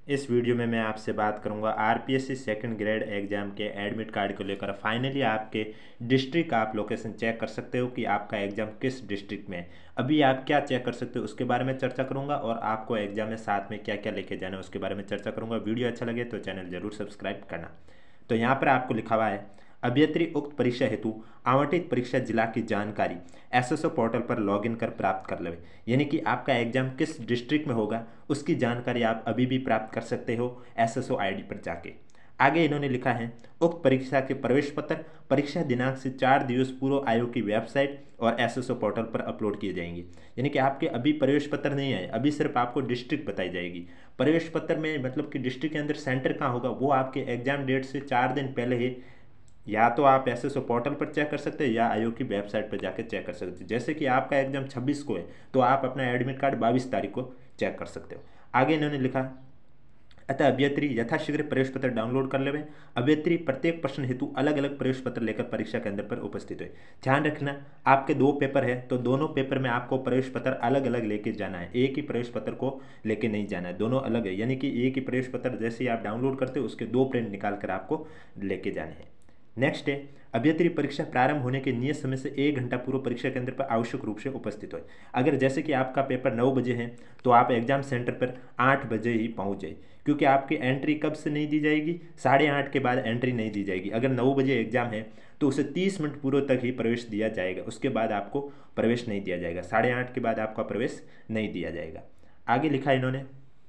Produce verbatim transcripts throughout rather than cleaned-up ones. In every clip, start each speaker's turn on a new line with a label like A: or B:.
A: इस वीडियो में मैं आपसे बात करूंगा आरपीएससी सेकंड ग्रेड एग्जाम के एडमिट कार्ड को लेकर। फाइनली आपके डिस्ट्रिक्ट आप लोकेशन चेक कर सकते हो कि आपका एग्जाम किस डिस्ट्रिक्ट में है। अभी आप क्या चेक कर सकते हो उसके बारे में चर्चा करूंगा और आपको एग्जाम में साथ में क्या क्या लेके जाना है उसके बारे में चर्चा करूंगा। वीडियो अच्छा लगे तो चैनल जरूर सब्सक्राइब करना। तो यहाँ पर आपको लिखा हुआ है, अभ्यर्थी उक्त परीक्षा हेतु आवंटित परीक्षा जिला की जानकारी एसएसओ पोर्टल पर लॉगिन कर प्राप्त कर ले। यानी कि आपका एग्जाम किस डिस्ट्रिक्ट में होगा उसकी जानकारी आप अभी भी प्राप्त कर सकते हो एसएसओ आईडी पर जाके। आगे इन्होंने लिखा है, उक्त परीक्षा के प्रवेश पत्र परीक्षा दिनांक से चार दिवस पूर्व आयोग की वेबसाइट और एसएसओ पोर्टल पर अपलोड किए जाएंगे। यानी कि आपके अभी प्रवेश पत्र नहीं आए, अभी सिर्फ आपको डिस्ट्रिक्ट बताई जाएगी। प्रवेश पत्र में मतलब कि डिस्ट्रिक्ट के अंदर सेंटर कहाँ होगा वो आपके एग्जाम डेट से चार दिन पहले ही या तो आप एसएसओ पोर्टल पर चेक कर सकते हैं या आयोग की वेबसाइट पर जाकर चेक कर सकते हैं। जैसे कि आपका एग्जाम छब्बीस को है तो आप अपना एडमिट कार्ड बाईस तारीख को चेक कर सकते हो। आगे इन्होंने लिखा, अतः अभ्यर्थी यथाशीघ्र प्रवेश पत्र डाउनलोड कर लेवे। अभ्यर्थी प्रत्येक प्रश्न हेतु अलग अलग प्रवेश पत्र लेकर परीक्षा केंद्र पर उपस्थित हुए। ध्यान रखना, आपके दो पेपर है तो दोनों पेपर में आपको प्रवेश पत्र अलग अलग लेके जाना है, एक ही प्रवेश पत्र को लेके नहीं जाना है, दोनों अलग है। यानी कि एक ही प्रवेश पत्र जैसे ही आप डाउनलोड करते हो उसके दो प्रिंट निकाल कर आपको लेके जाने हैं। नेक्स्ट है, अभ्यर्थी परीक्षा प्रारंभ होने के नियत समय से एक घंटा पूर्व परीक्षा केंद्र पर आवश्यक रूप से उपस्थित हो। अगर जैसे कि आपका पेपर नौ बजे है तो आप एग्जाम सेंटर पर आठ बजे ही पहुंच जाए, क्योंकि आपकी एंट्री कब से नहीं दी जाएगी, साढ़े आठ के बाद एंट्री नहीं दी जाएगी। अगर नौ बजे एग्जाम है तो उसे तीस मिनट पूर्व तक ही प्रवेश दिया जाएगा, उसके बाद आपको प्रवेश नहीं दिया जाएगा। साढ़े आठ के बाद आपका प्रवेश नहीं दिया जाएगा। आगे लिखा इन्होंने,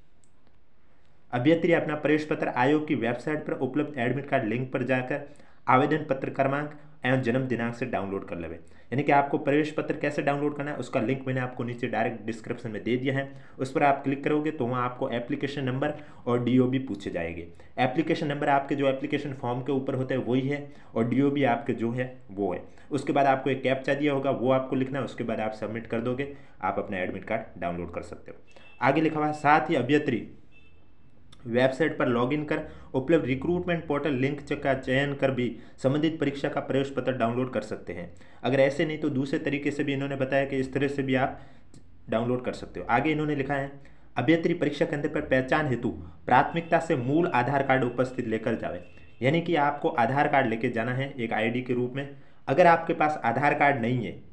A: अभ्यर्थी अपना प्रवेश पत्र आयोग की वेबसाइट पर उपलब्ध एडमिट कार्ड लिंक पर जाकर आवेदन पत्र क्रमांक एवं जन्म दिनांक से डाउनलोड कर लेवे। यानी कि आपको प्रवेश पत्र कैसे डाउनलोड करना है उसका लिंक मैंने आपको नीचे डायरेक्ट डिस्क्रिप्शन में दे दिया है। उस पर आप क्लिक करोगे तो वहाँ आपको एप्लीकेशन नंबर और डीओबी पूछे जाएंगे। एप्लीकेशन नंबर आपके जो एप्लीकेशन फॉर्म के ऊपर होता है वही है और डीओबी आपके जो है वो है। उसके बाद आपको एक कैप्चा दिया होगा वो आपको लिखना है, उसके बाद आप सबमिट कर दोगे, आप अपना एडमिट कार्ड डाउनलोड कर सकते हो। आगे लिखा हुआ है, साथ ही अभ्यर्थी वेबसाइट पर लॉगिन कर उपलब्ध रिक्रूटमेंट पोर्टल लिंक का चयन कर भी संबंधित परीक्षा का प्रवेश पत्र डाउनलोड कर सकते हैं। अगर ऐसे नहीं तो दूसरे तरीके से भी इन्होंने बताया कि इस तरह से भी आप डाउनलोड कर सकते हो। आगे इन्होंने लिखा है, अभ्यर्थी परीक्षा केंद्र पर पहचान हेतु प्राथमिकता से मूल आधार कार्ड उपस्थित लेकर जावे। यानी कि आपको आधार कार्ड लेके जाना है एक आई के रूप में। अगर आपके पास आधार कार्ड नहीं है,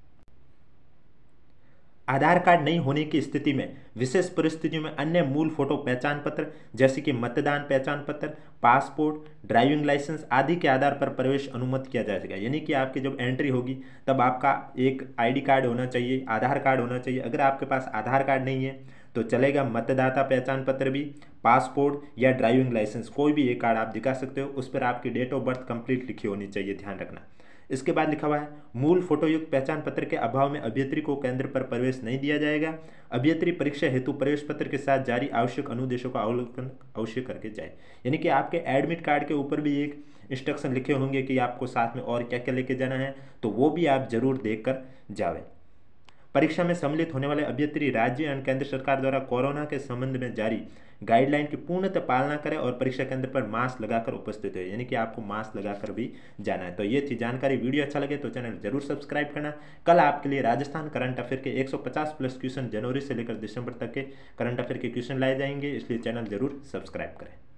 A: आधार कार्ड नहीं होने की स्थिति में विशेष परिस्थितियों में अन्य मूल फोटो पहचान पत्र जैसे कि मतदान पहचान पत्र, पासपोर्ट, ड्राइविंग लाइसेंस आदि के आधार पर प्रवेश अनुमति किया जाएगा। यानी कि आपकी जब एंट्री होगी तब आपका एक आईडी कार्ड होना चाहिए, आधार कार्ड होना चाहिए। अगर आपके पास आधार कार्ड नहीं है तो चलेगा, मतदाता पहचान पत्र भी, पासपोर्ट या ड्राइविंग लाइसेंस कोई भी एक कार्ड आप दिखा सकते हो। उस पर आपकी डेट ऑफ बर्थ कंप्लीट लिखी होनी चाहिए, ध्यान रखना। इसके बाद लिखा हुआ है, मूल फोटोयुक्त पहचान पत्र के अभाव में अभ्यर्थी को केंद्र पर प्रवेश नहीं दिया जाएगा। अभ्यर्थी परीक्षा हेतु प्रवेश पत्र के साथ जारी आवश्यक अनुदेशों का अवलोकन अवश्य करके जाए। यानी कि आपके एडमिट कार्ड के ऊपर भी एक इंस्ट्रक्शन लिखे होंगे कि आपको साथ में और क्या क्या लेके जाना है, तो वो भी आप जरूर देख कर जावे। परीक्षा में सम्मिलित होने वाले अभ्यर्थी राज्य एवं केंद्र सरकार द्वारा कोरोना के संबंध में जारी गाइडलाइन की पूर्णतः पालना करें और परीक्षा केंद्र पर मास्क लगाकर उपस्थित है। यानी कि आपको मास्क लगाकर भी जाना है। तो ये थी जानकारी। वीडियो अच्छा लगे तो चैनल जरूर सब्सक्राइब करना। कल आपके लिए राजस्थान करंट अफेयर के एक सौ पचास प्लस क्वेश्चन जनवरी से लेकर दिसंबर तक के करंट अफेयर के क्वेश्चन लाए जाएंगे, इसलिए चैनल जरूर सब्सक्राइब करें।